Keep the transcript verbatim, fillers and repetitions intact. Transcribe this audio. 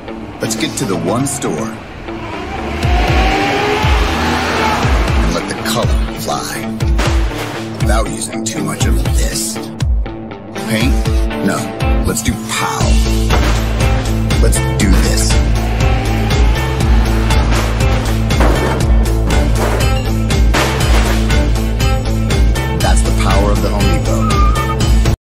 Let's get to the one store and let the color fly without using too much of this. Paint? No. Let's do power.